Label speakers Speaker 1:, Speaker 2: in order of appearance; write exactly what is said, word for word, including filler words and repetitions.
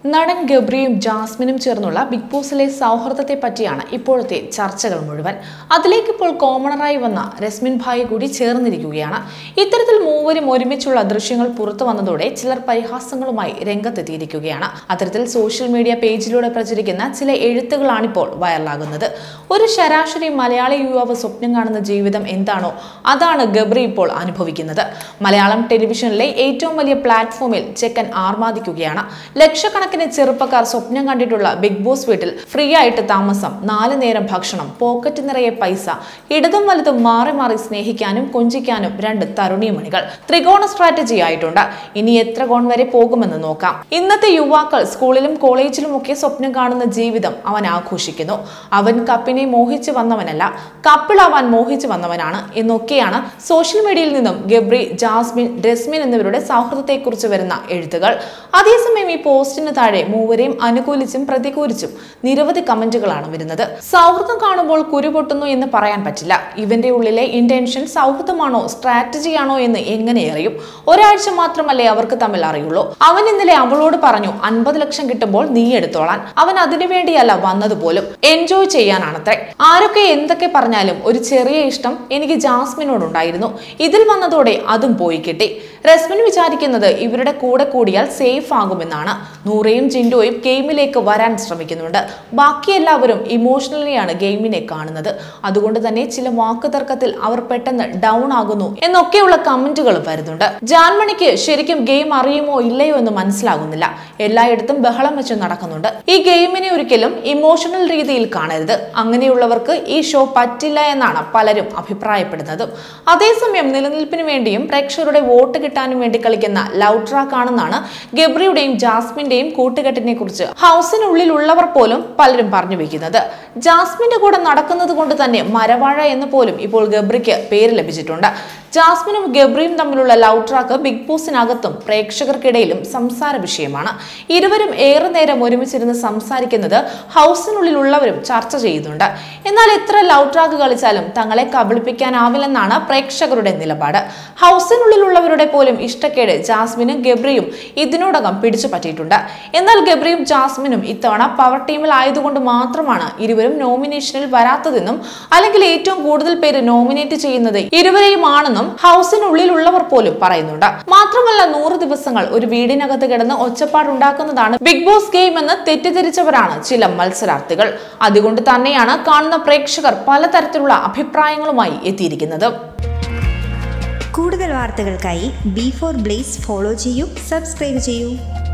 Speaker 1: നടൻ ഗബ്രിയും ജാസ്മിനും ചേർന്നുള്ള ബിഗ് ബോസിലെ സൗഹൃദത്തെ പറ്റിയാണ് ഇപ്പോഴത്തെ ചർച്ചകൾ മുഴുവൻ. അതിലേക്ക് ഇപ്പോൾ കോമണറായി വന്ന രസ്മിൻ ഭായി കൂടി ചേർന്നിരിക്കുകയാണ്. ഇത്തരത്തിൽ മൂവരും ഒരുമിച്ചുള്ള ദൃശ്യങ്ങൾ പുറത്തു വന്നതോടെ ചിലർ പരിഹാസങ്ങളുമായി രംഗത്തെത്തിയിരിക്കുകയാണ്. അത്തരത്തിൽ സോഷ്യൽ മീഡിയ പേജിലൂടെ പ്രചരിക്കുന്ന ചില എഴുത്തുകളാണിപ്പോൾ വൈറലാകുന്നത്. ഒരു ശരാശരി മലയാളി യുവാവ് സ്വപ്നം കാണുന്ന ജീവിതം എന്താണോ അതാണ് ഗബ്രി ഇപ്പോൾ അനുഭവിക്കുന്നത്. മലയാളം ടെലിവിഷനിലെ ഏറ്റവും വലിയ പ്ലാറ്റ്ഫോമിൽ ചെക്കൻ ആർമാദിക്കുകയാണ്. ലക്ഷക്കണക്കിന് ചെറുപ്പക്കാർ സ്വപ്നം കണ്ടിട്ടുള്ള ബിഗ് ബോസ് വീട്ടിൽ ഫ്രീ ആയിട്ട് താമസം, നാല് നേരം ഭക്ഷണം, പോക്കറ്റ് നിറയെ പൈസ, ഇടതും വലതും മാറി മാറി സ്നേഹിക്കാനും കൊഞ്ചിക്കാനും രണ്ട് തരുണിമണികൾ. ത്രികോണ സ്ട്രാറ്റജി ആയിട്ടുണ്ട്. ഇനി എത്ര കോൺ വരെ പോകുമെന്ന് നോക്കാം. ഇന്നത്തെ യുവാക്കൾ സ്കൂളിലും കോളേജിലും ഒക്കെ സ്വപ്നം കാണുന്ന ജീവിതം അവൻ ആഘോഷിക്കുന്നു. അവൻ കപ്പിനെ മോഹിച്ചു വന്നവനല്ല, കപ്പിളാവാൻ മോഹിച്ചു വന്നവനാണ് എന്നൊക്കെയാണ് സോഷ്യൽ മീഡിയയിൽ നിന്നും ഗബ്രി, ജാസ്മിൻ, രസ്മിൻ എന്നിവരുടെ സൗഹൃദത്തെക്കുറിച്ച് വരുന്ന എഴുത്തുകൾ. അതേസമയം ഈ പോസ്റ്റിന് താഴെ മൂവരെയും അനുകൂലിച്ചും പ്രതികൂലിച്ചും നിരവധി കമന്റുകളാണ് വരുന്നത്. സൗഹൃദം കാണുമ്പോൾ കുരുപൊട്ടുന്നു എന്ന് പറയാൻ പറ്റില്ല. ഇവന്റെ ഉള്ളിലെ ഇന്റൻഷൻ സൗഹൃദമാണോ സ്ട്രാറ്റജിയാണോ എന്ന് എങ്ങനെ അറിയും? ഒരാഴ്ച മാത്രമല്ലേ അവർക്ക് തമ്മിൽ അറിയുള്ളൂ. അവൻ ഇന്നലെ അവളോട് പറഞ്ഞു അൻപത് ലക്ഷം കിട്ടുമ്പോൾ നീ എടുത്തോളാൻ. അവൻ അതിനു വേണ്ടിയല്ല വന്നതുപോലും, എൻജോയ് ചെയ്യാനാണത്രേ. ആരൊക്കെ എന്തൊക്കെ പറഞ്ഞാലും ഒരു ചെറിയ ഇഷ്ടം എനിക്ക് ജാസ്മിനോടുണ്ടായിരുന്നു. ഇതിൽ വന്നതോടെ അതും പോയി കിട്ടി. രസ്മിൻ വിചാരിക്കുന്നത് ഇവരുടെ കൂടെ കൂടിയാൽ സേഫ് ആകുമെന്നാണ്. നൂറയും ജിൻഡോയും ഗെയിമിലേക്ക് വരാൻ ശ്രമിക്കുന്നുണ്ട്. ബാക്കി എല്ലാവരും ഇമോഷണലിയാണ് ഗെയിമിനെ കാണുന്നത്. അതുകൊണ്ട് തന്നെ ചില വാക്കുതർക്കത്തിൽ അവർ പെട്ടെന്ന് ഡൗൺ ആകുന്നു എന്നൊക്കെയുള്ള കമന്റുകൾ വരുന്നുണ്ട്. ജാൻമണിക്ക് ശരിക്കും ഗെയിം അറിയുമോ ഇല്ലയോ എന്ന് മനസ്സിലാകുന്നില്ല. എല്ലായിടത്തും ബഹളം വെച്ച് നടക്കുന്നുണ്ട്. ഈ ഗെയിമിനെ ഒരിക്കലും ഇമോഷണൽ രീതിയിൽ കാണരുത്. അങ്ങനെയുള്ളവർക്ക് ഈ ഷോ പറ്റില്ല എന്നാണ് പലരും അഭിപ്രായപ്പെടുന്നത്. അതേസമയം നിലനിൽപ്പിന് വേണ്ടിയും പ്രേക്ഷകരുടെ വോട്ട് കിട്ടാനും വേണ്ടി കളിക്കുന്ന ലവ് ട്രാക്ക് ആണെന്നാണ് ഗബ്രിയുടെയും ജാസ്മിന്റെയും കൂട്ടുകെട്ടിനെ കുറിച്ച് ഹൗസിനുള്ളിലുള്ളവർ പോലും പലരും പറഞ്ഞു വെക്കുന്നത്. ജാസ്മിന്റെ കൂടെ നടക്കുന്നത് കൊണ്ട് തന്നെ മരവാഴ എന്ന് പോലും ഇപ്പോൾ ഗബ്രിക്ക് പേര് ലഭിച്ചിട്ടുണ്ട്. ജാസ്മിനും ഗബ്രിയും തമ്മിലുള്ള ലവ് ട്രാക്ക് ബിഗ് ബോസിനകത്തും പ്രേക്ഷകർക്കിടയിലും സംസാര വിഷയമാണ്. ഇരുവരും ഏറെ നേരം ഒരുമിച്ചിരുന്ന് സംസാരിക്കുന്നത് ഹൗസിനുള്ളിലുള്ളവരും ചർച്ച ചെയ്യുന്നുണ്ട്. എന്നാൽ എത്ര ലവ് ട്രാക്ക് കളിച്ചാലും തങ്ങളെ കബളിപ്പിക്കാനാവില്ലെന്നാണ് പ്രേക്ഷകരുടെ നിലപാട്. ഹൗസിനുള്ളിലുള്ളവരുടെ പോലും ഇഷ്ടക്കേട് ജാസ്മിനും ഗബ്രിയും ഇതിനോടകം പിടിച്ചു പറ്റിയിട്ടുണ്ട്. എന്നാൽ ഗബ്രിയും ജാസ്മിനും ഇത്തവണ പവർ ടീമിൽ ആയതുകൊണ്ട് മാത്രമാണ് ഇരുവരും നോമിനേഷനിൽ വരാത്തതെന്നും, അല്ലെങ്കിൽ ഏറ്റവും കൂടുതൽ പേര് നോമിനേറ്റ് ചെയ്യുന്നത് ഇരുവരെയും ആണെന്നും ഹൗസിനുള്ളിലുള്ളവർ പോലും പറയുന്നുണ്ട്. മാത്രമല്ല നൂറ് ദിവസങ്ങൾ ഒരു വീടിനകത്ത് കിടന്ന് ഒച്ചപ്പാടുണ്ടാക്കുന്നതാണ് ബിഗ് ബോസ് ഗെയിം എന്ന് തെറ്റിദ്ധരിച്ചവരാണ് ചില മത്സരാർത്ഥികൾ. അതുകൊണ്ട് തന്നെയാണ് കാണുന്ന പ്രേക്ഷകർ പലതരത്തിലുള്ള അഭിപ്രായങ്ങളുമായി എത്തിയിരിക്കുന്നത്.
Speaker 2: കൂടുതൽ വാർത്തകൾക്കായി ബി ഫോർ ബ്ലേസ് ഫോളോ ചെയ്യൂ, സബ്സ്ക്രൈബ് ചെയ്യൂ.